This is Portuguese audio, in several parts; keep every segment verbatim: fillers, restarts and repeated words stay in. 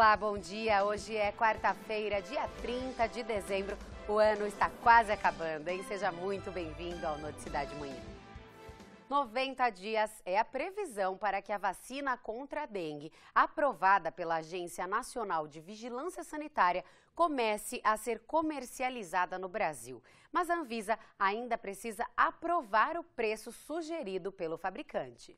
Olá, bom dia. Hoje é quarta-feira, dia trinta de dezembro. O ano está quase acabando, hein? Seja muito bem-vindo ao Noticidade Manhã. noventa dias é a previsão para que a vacina contra a dengue, aprovada pela Agência Nacional de Vigilância Sanitária, comece a ser comercializada no Brasil. Mas a Anvisa ainda precisa aprovar o preço sugerido pelo fabricante.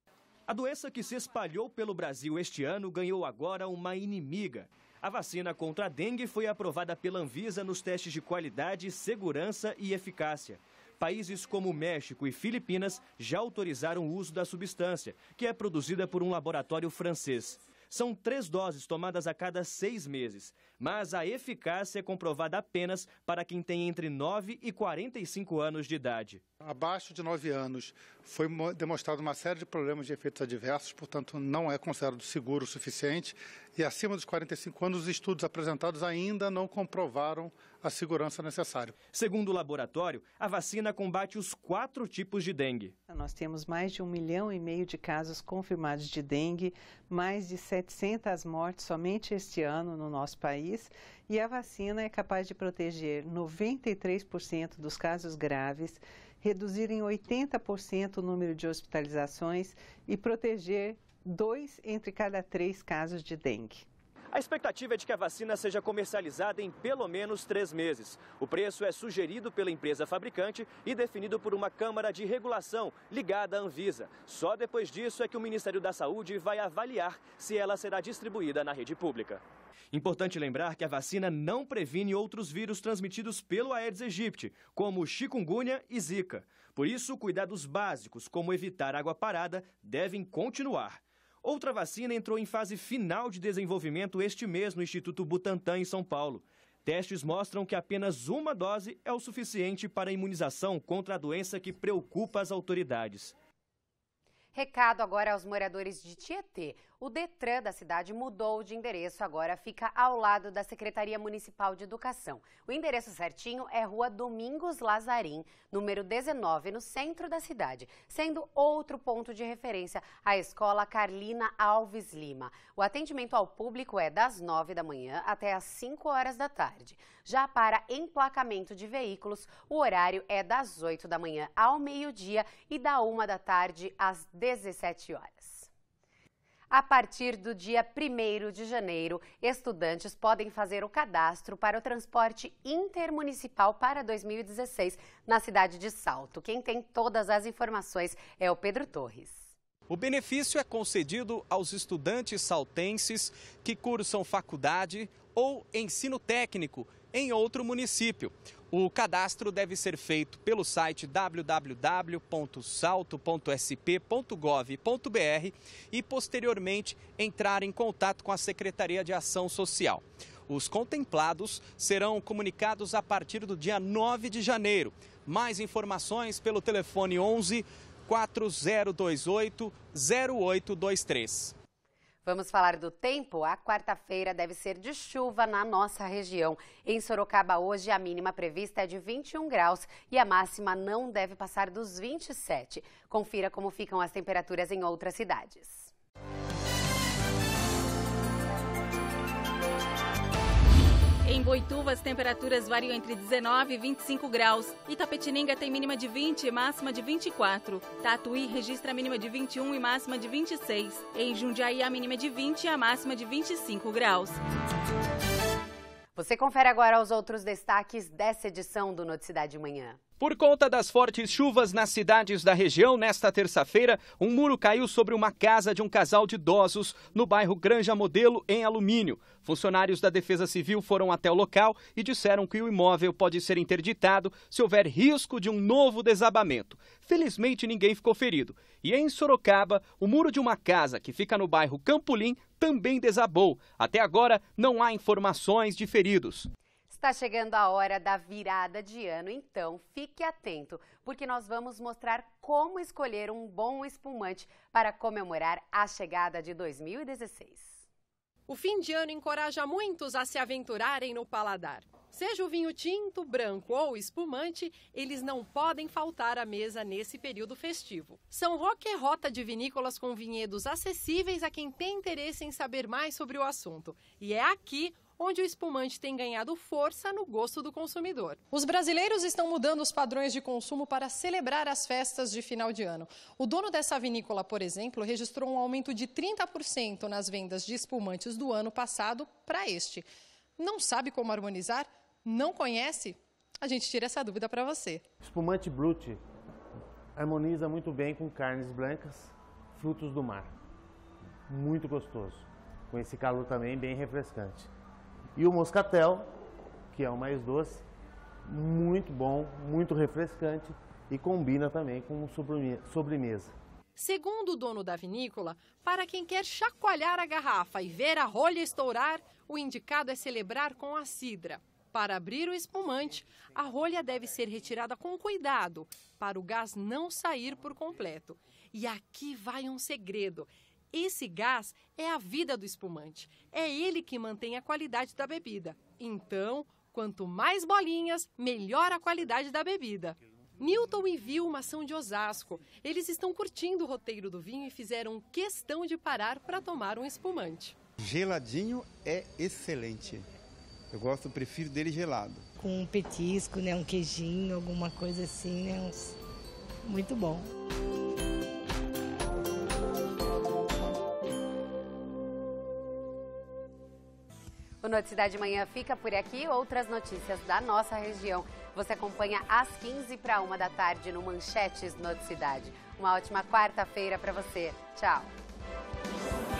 A doença que se espalhou pelo Brasil este ano ganhou agora uma inimiga. A vacina contra a dengue foi aprovada pela Anvisa nos testes de qualidade, segurança e eficácia. Países como México e Filipinas já autorizaram o uso da substância, que é produzida por um laboratório francês. São três doses tomadas a cada seis meses, mas a eficácia é comprovada apenas para quem tem entre nove e quarenta e cinco anos de idade. Abaixo de nove anos foi demonstrado uma série de problemas de efeitos adversos, portanto não é considerado seguro o suficiente. E acima dos quarenta e cinco anos, os estudos apresentados ainda não comprovaram a segurança necessária. Segundo o laboratório, a vacina combate os quatro tipos de dengue. Nós temos mais de um milhão e meio de casos confirmados de dengue, mais de setecentas mortes somente este ano no nosso país. E a vacina é capaz de proteger noventa e três por cento dos casos graves, reduzir em oitenta por cento o número de hospitalizações e proteger dois entre cada três casos de dengue. A expectativa é de que a vacina seja comercializada em pelo menos três meses. O preço é sugerido pela empresa fabricante e definido por uma Câmara de Regulação ligada à Anvisa. Só depois disso é que o Ministério da Saúde vai avaliar se ela será distribuída na rede pública. Importante lembrar que a vacina não previne outros vírus transmitidos pelo Aedes aegypti, como chikungunya e zika. Por isso, cuidados básicos, como evitar água parada, devem continuar. Outra vacina entrou em fase final de desenvolvimento este mês no Instituto Butantan, em São Paulo. Testes mostram que apenas uma dose é o suficiente para a imunização contra a doença que preocupa as autoridades. Recado agora aos moradores de Tietê. O Detran da cidade mudou de endereço, agora fica ao lado da Secretaria Municipal de Educação. O endereço certinho é Rua Domingos Lazarim, número dezenove, no centro da cidade, sendo outro ponto de referência a Escola Carlina Alves Lima. O atendimento ao público é das nove da manhã até às cinco horas da tarde. Já para emplacamento de veículos, o horário é das oito da manhã ao meio-dia e da uma da tarde às dezessete horas. A partir do dia primeiro de janeiro, estudantes podem fazer o cadastro para o transporte intermunicipal para dois mil e dezesseis na cidade de Salto. Quem tem todas as informações é o Pedro Torres. O benefício é concedido aos estudantes saltenses que cursam faculdade ou ensino técnico em outro município. O cadastro deve ser feito pelo site w w w ponto salto ponto s p ponto gov ponto b r e, posteriormente, entrar em contato com a Secretaria de Ação Social. Os contemplados serão comunicados a partir do dia nove de janeiro. Mais informações pelo telefone onze, quatro zero dois oito, zero oito dois três. Vamos falar do tempo? A quarta-feira deve ser de chuva na nossa região. Em Sorocaba, hoje, a mínima prevista é de vinte e um graus e a máxima não deve passar dos vinte e sete. Confira como ficam as temperaturas em outras cidades. Em Boituva, as temperaturas variam entre dezenove e vinte e cinco graus. Itapetininga tem mínima de vinte e máxima de vinte e quatro. Tatuí registra a mínima de vinte e um e máxima de vinte e seis. Em Jundiaí, a mínima de vinte e a máxima de vinte e cinco graus. Você confere agora os outros destaques dessa edição do Noticidade Manhã. Por conta das fortes chuvas nas cidades da região, nesta terça-feira, um muro caiu sobre uma casa de um casal de idosos no bairro Granja Modelo, em Alumínio. Funcionários da Defesa Civil foram até o local e disseram que o imóvel pode ser interditado se houver risco de um novo desabamento. Felizmente, ninguém ficou ferido. E em Sorocaba, o muro de uma casa que fica no bairro Campolim também desabou. Até agora, não há informações de feridos. Está chegando a hora da virada de ano, então fique atento, porque nós vamos mostrar como escolher um bom espumante para comemorar a chegada de dois mil e dezesseis. O fim de ano encoraja muitos a se aventurarem no paladar. Seja o vinho tinto, branco ou espumante, eles não podem faltar à mesa nesse período festivo. São Roque é rota de vinícolas com vinhedos acessíveis a quem tem interesse em saber mais sobre o assunto. E é aqui onde o espumante tem ganhado força no gosto do consumidor. Os brasileiros estão mudando os padrões de consumo para celebrar as festas de final de ano. O dono dessa vinícola, por exemplo, registrou um aumento de trinta por cento nas vendas de espumantes do ano passado para este. Não sabe como harmonizar? Não conhece? A gente tira essa dúvida para você. Espumante Brut harmoniza muito bem com carnes brancas, frutos do mar. Muito gostoso. Com esse calor também bem refrescante. E o Moscatel, que é o mais doce, muito bom, muito refrescante e combina também com sobremesa. Segundo o dono da vinícola, para quem quer chacoalhar a garrafa e ver a rolha estourar, o indicado é celebrar com a cidra. Para abrir o espumante, a rolha deve ser retirada com cuidado, para o gás não sair por completo. E aqui vai um segredo. Esse gás é a vida do espumante. É ele que mantém a qualidade da bebida. Então, quanto mais bolinhas, melhor a qualidade da bebida. Newton e Vilma são de Osasco. Eles estão curtindo o roteiro do vinho e fizeram questão de parar para tomar um espumante. Geladinho é excelente. Eu gosto, prefiro dele gelado. Com um petisco, né, um queijinho, alguma coisa assim, né, muito bom. O Noticidade de Manhã fica por aqui. Outras notícias da nossa região você acompanha às quinze para uma da tarde no Manchetes Noticidade. Uma ótima quarta-feira para você. Tchau.